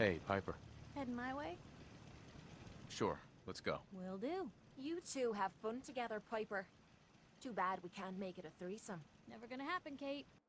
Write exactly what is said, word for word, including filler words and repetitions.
Hey, Piper. Heading my way? Sure, let's go. Will do. You two have fun together, Piper. Too bad we can't make it a threesome. Never gonna happen, Kate.